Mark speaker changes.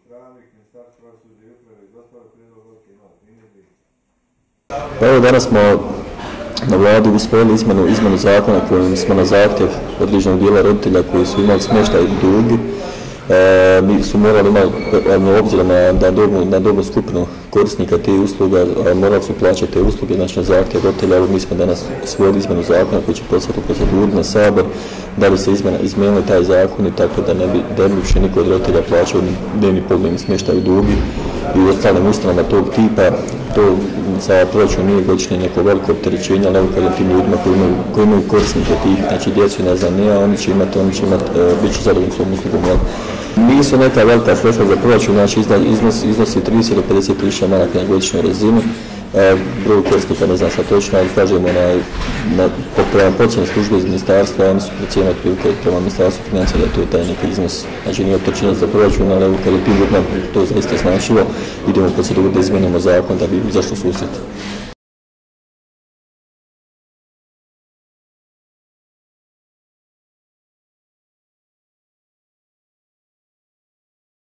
Speaker 1: Pa evo danas smo na vladi usvojili izmenu zakona kojim smo na zahtjev određenog dijela roditelja koji su imali smještaj dugi. Mi su morali imati, obzirom na dobnu skupinu korisnika te usluga, morali su plaćati te usluge, znači na zahtjev roditelja. Mi smo danas usvojili izmenu zakona koji će poslati u proceduru na Sabor, da bi se izmijenili taj zakon i tako da ne bi više niko od roditelja plaćao dnevni pogledni smještaj dugi i ostalim ustanovama tog tipa. To za proračun nije godišnje neko veliko opterećenje, ali evo kažem tim ljudima koji imaju korisnike tih, znači djecu ne znam nije, oni će imati, bit će zadovoljni s ovom uslugom. Nisu neka velika sredstva za proračun, znači iznosi 30 do 50 tisuća maraka na godišnjoj razini. Broj korisnika ne znam sad točno, ali kažemo prema procjeni službe iz ministarstva, oni su procijenili otprilike prema ministarstvu financija da to je taj neki iznos. Znači nije opterećenje za proračun, ali evo kad je tim ljudima to zaista značilo, idemo u proceduru da izmenimo zakon da bi izašlo susret.